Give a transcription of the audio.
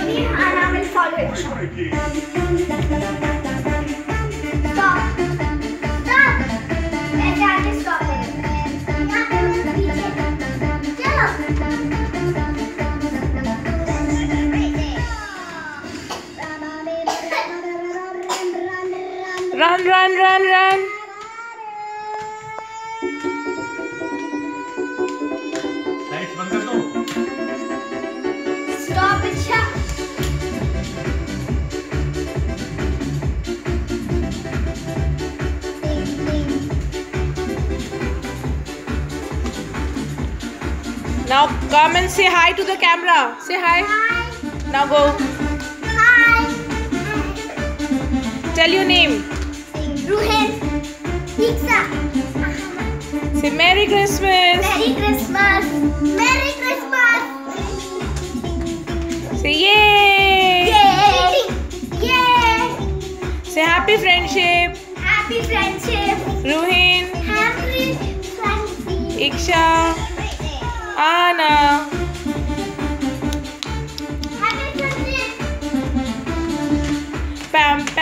me and I will follow it. Stop. Stop. मैं जाके stop करूँ. यहाँ पे मुझे पीछे. चलो. Run, run, run, run. Lights बंद कर दो. Stop it, shut. Now come and say hi to the camera. Say hi. Hi. Now go. Hi. Tell your name. Ruhin. Pizza. Say Merry Christmas. Merry Christmas. Merry Christmas. Say yay. Yay. Yay. Say happy friendship. Happy friendship. Ruhin, Happy friendship. Iksha, Anna. Happy friendship. Pam.